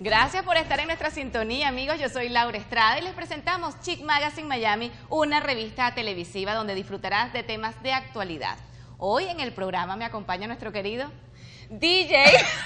Gracias por estar en nuestra sintonía, amigos. Yo soy Laura Estrada y les presentamos Chic Magazine Miami, una revista televisiva donde disfrutarás de temas de actualidad. Hoy en el programa me acompaña nuestro querido DJ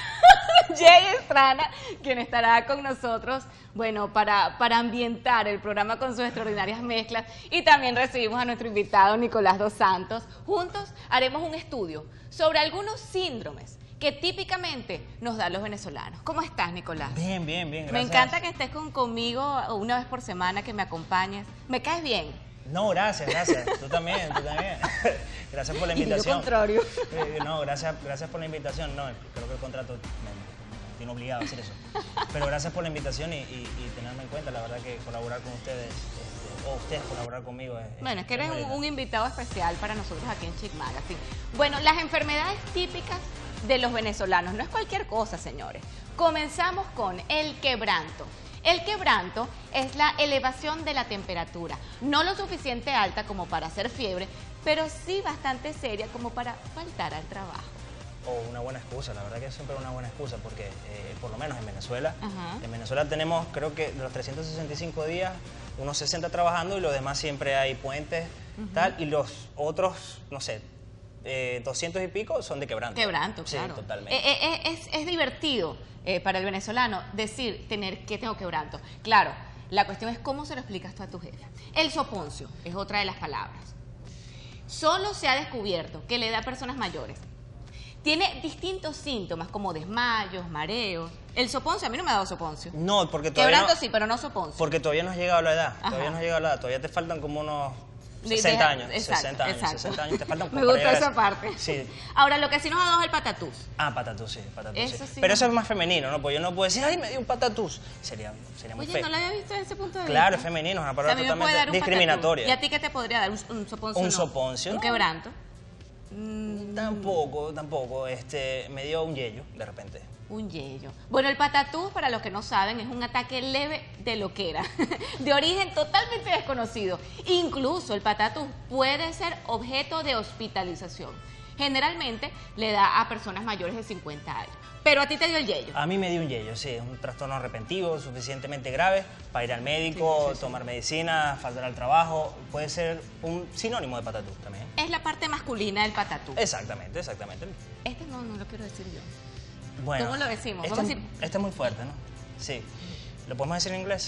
Jay Estrada, quien estará con nosotros, bueno, para ambientar el programa con sus extraordinarias mezclas. Y también recibimos a nuestro invitado Nicolás Dos Santos. Juntos haremos un estudio sobre algunos síndromes que típicamente nos dan los venezolanos. ¿Cómo estás, Nicolás? Bien, gracias. Me encanta que estés conmigo una vez por semana, que me acompañes. ¿Me caes bien? No, gracias. Tú también. Gracias por la invitación. Y lo contrario. No, gracias por la invitación. No, creo que el contrato me tiene obligado a hacer eso. Pero gracias por la invitación y tenerme en cuenta. La verdad que colaborar con ustedes, o ustedes colaborar conmigo es... Bueno, es que eres un invitado especial para nosotros aquí en Chic Magazine. Bueno, las enfermedades típicas de los venezolanos. No es cualquier cosa, señores. Comenzamos con el quebranto. El quebranto es la elevación de la temperatura, no lo suficiente alta como para hacer fiebre, pero sí bastante seria como para faltar al trabajo. O una buena excusa, la verdad que es siempre una buena excusa, porque por lo menos en Venezuela tenemos, creo que de los 365 días, unos 60 trabajando y los demás siempre hay puentes, tal, y los otros, no sé, 200 y pico son de quebranto. Quebranto, claro. Sí, totalmente. Es divertido para el venezolano decir, tengo quebranto. Claro, la cuestión es cómo se lo explicas tú a tu jefe. El soponcio es otra de las palabras. Solo se ha descubierto que le da a personas mayores. Tiene distintos síntomas como desmayos, mareos. El soponcio, a mí no me ha dado soponcio. No, porque todavía quebranto sí, pero no soponcio. Porque todavía no has llegado a la edad. Ajá. Todavía te faltan como unos 60 años. Exacto, 60 años te faltan. Me gusta esa parte. Sí. Ahora, lo que sí nos ha dado es el patatús. Ah, patatús, sí, patatús. Eso sí. Pero eso es más femenino, ¿no? Pues yo no puedo decir, ay, me dio un patatús. Sería muy feo. Oye, no lo había visto desde ese punto de vista. Claro, es femenino, es una palabra totalmente discriminatoria. ¿Y a ti qué te podría dar? ¿Un soponcio? Un soponcio. ¿Un quebranto? Tampoco. Me dio un yello, de repente. Un yello. Bueno, el patatús, para los que no saben, es un ataque leve de loquera, de origen totalmente desconocido. Incluso el patatús puede ser objeto de hospitalización. Generalmente le da a personas mayores de 50 años. Pero a ti te dio el yello. A mí me dio un yello, sí. Es un trastorno repentino, suficientemente grave para ir al médico, tomar medicina, faltar al trabajo. Puede ser un sinónimo de patatús también. Es la parte masculina del patatús. Exactamente. Este no lo quiero decir yo. Bueno, ¿cómo lo decimos? Este es muy fuerte, ¿no? Sí. ¿Lo podemos decir en inglés?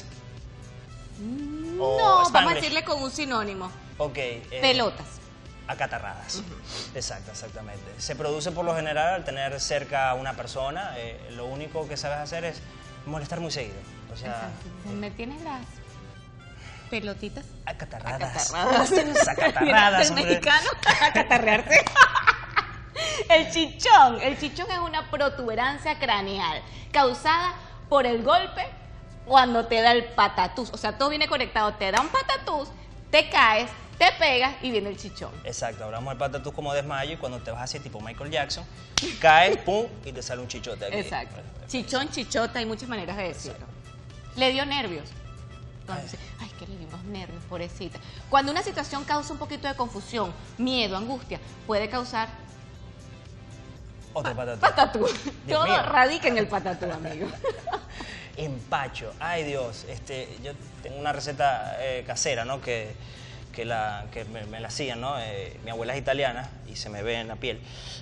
No, vamos a decirle con un sinónimo. Ok. Pelotas. Acatarradas. Exactamente. Se produce por lo general al tener cerca a una persona. Lo único que sabes hacer es molestar muy seguido. O sea, ¿me tienes las pelotitas? Acatarradas. Acatarradas. El mexicano, acatarrearse. El chichón es una protuberancia craneal causada por el golpe cuando te da el patatús. O sea, todo viene conectado. Te da un patatús, te caes, te pegas y viene el chichón. Exacto, hablamos del patatús como desmayo y cuando te vas así tipo Michael Jackson, caes, pum, y te sale un chichote aquí. Exacto. Chichón, chichota, hay muchas maneras de decirlo. Le dio nervios. Entonces, ay, que le dio unos nervios, pobrecita. Cuando una situación causa un poquito de confusión, miedo, angustia, puede causar otro patatús. Patatús. Todo radica en el patatús, amigo. Empacho. Ay, Dios. Yo tengo una receta casera, ¿no? Que me la hacían, ¿no? Mi abuela es italiana y se me ve en la piel.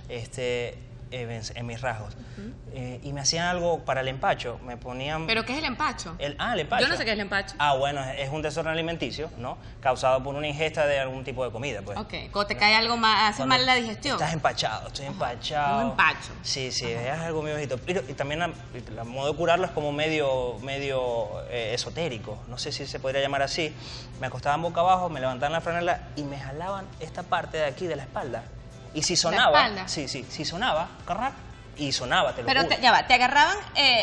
En mis rasgos. Y me hacían algo para el empacho, me ponían... ¿Pero qué es el empacho? El empacho. Yo no sé qué es el empacho. Bueno, es un desorden alimenticio, ¿no? Causado por una ingesta de algún tipo de comida, pues. Ok, cuando te cae algo más, hace mal la digestión. Estás empachado, estoy empachado. Un empacho. Sí, es algo medio bajito. Y también el modo de curarlo es como medio esotérico, no sé si se podría llamar así. Me acostaban boca abajo, me levantaban la franela y me jalaban esta parte de aquí de la espalda. Y si sonaba, si sonaba, carrac, y sonaba, te lo juro. Pero te agarraban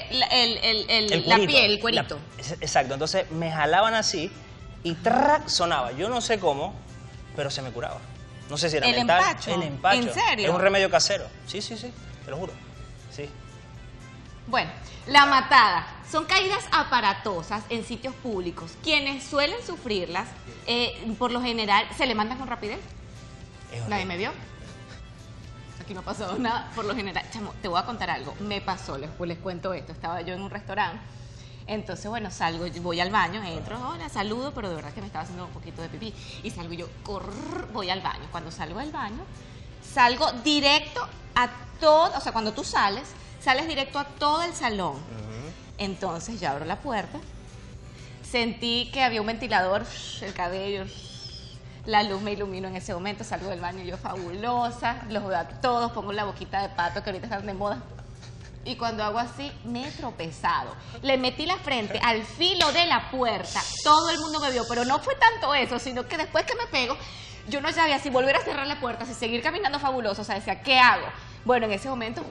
la piel, el cuerito. Exacto, entonces me jalaban así y trac, sonaba. Yo no sé cómo, pero se me curaba. No sé si era mental. El empacho. ¿En serio? Es un remedio casero. Sí, te lo juro. Sí. Bueno, la matada. Son caídas aparatosas en sitios públicos. Quienes suelen sufrirlas, por lo general, se le mandan con rapidez. Nadie me vio. aquí no ha pasado nada, por lo general. Chamo, te voy a contar algo, me pasó, les cuento esto, estaba yo en un restaurante, entonces bueno, salgo, voy al baño, entro, hola, saludo, pero de verdad que me estaba haciendo un poquito de pipí, y salgo yo, voy al baño, cuando salgo del baño, salgo directo a todo, o sea, cuando tú sales directo a todo el salón, entonces yo abro la puerta, sentí que había un ventilador, el cabello, la luz me iluminó en ese momento, salgo del baño yo fabulosa, los veo a todos, pongo la boquita de pato que ahorita están de moda. Y cuando hago así, me he tropezado. Le metí la frente al filo de la puerta, todo el mundo me vio, pero no fue tanto eso, sino que después que me pego, yo no sabía si volver a cerrar la puerta, si seguir caminando fabuloso, o sea, decía, ¿qué hago? Bueno, en ese momento...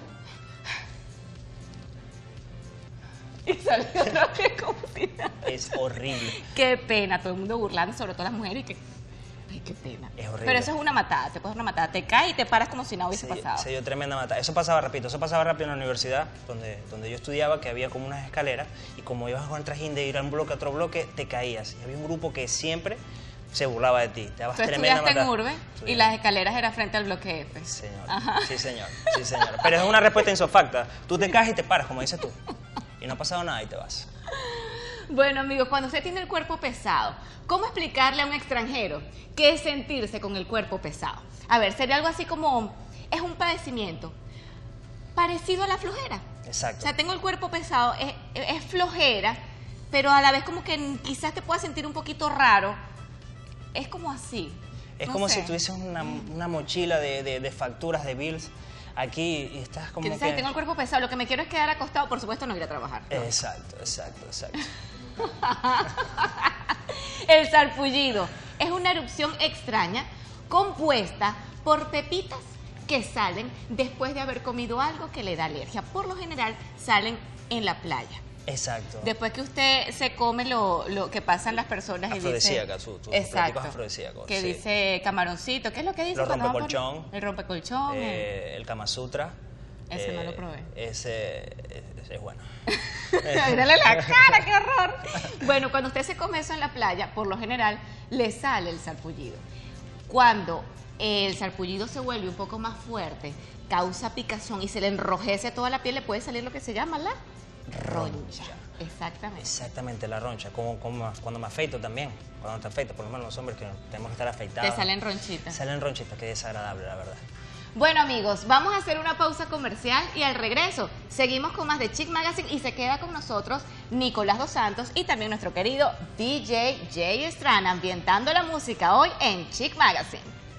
Y salió otra vez como si nada. Es horrible. Qué pena, todo el mundo burlando, sobre todo las mujeres, y que... Ay, qué pena. Es horrible. Pero eso es una matada, te puedes dar una matada, te caes y te paras como si nada hubiese pasado. Se dio tremenda matada. Eso pasaba rápido en la universidad, donde yo estudiaba, que había como unas escaleras, y como ibas con el trajín de ir a un bloque a otro bloque, te caías. Y había un grupo que siempre se burlaba de ti. Te dabas Tú tremenda estudiaste matada. en Urbe y las escaleras eran frente al bloque F. Señor. Ajá. Sí, señor. Sí, señor. Pero es una respuesta insofacta. Tú te caes y te paras, como dices tú. Y no ha pasado nada y te vas. Bueno, amigos, cuando usted tiene el cuerpo pesado, ¿cómo explicarle a un extranjero qué es sentirse con el cuerpo pesado? A ver, sería algo así como, es un padecimiento parecido a la flojera. Exacto. O sea, tengo el cuerpo pesado, es flojera, pero a la vez como que quizás te pueda sentir un poquito raro. Es como así. Es no como sé. si tuvieses una mochila de facturas, de bills, aquí y estás como Que dices, tengo el cuerpo pesado, lo que me quiero es quedar acostado, por supuesto no ir a trabajar. Exacto. El sarpullido es una erupción extraña compuesta por pepitas que salen después de haber comido algo que le da alergia. Por lo general salen en la playa. Exacto. Después que usted se come lo que pasan las personas y dice... Afrodisíaca, sus plásticos afrodisíacos. Que sí. dice camaroncito. ¿Qué es lo que dice? Los cuando va rompecolchón. El rompecolchón. El Kama Sutra. Ese no lo probé. Ese es bueno. Mírale la cara, qué horror. Bueno, cuando usted se come eso en la playa, por lo general, le sale el sarpullido. Cuando el sarpullido se vuelve un poco más fuerte, causa picazón y se le enrojece toda la piel, le puede salir lo que se llama la roncha. Exactamente. Exactamente, la roncha. Como cuando me afeito también. Cuando te afeitas, por lo menos los hombres que tenemos que estar afeitados. Te salen ronchitas. Salen ronchitas, que desagradable, la verdad. Bueno, amigos, vamos a hacer una pausa comercial y al regreso seguimos con más de Chic Magazine y se queda con nosotros Nicolás Dos Santos y también nuestro querido DJ Jay Estrana ambientando la música hoy en Chic Magazine.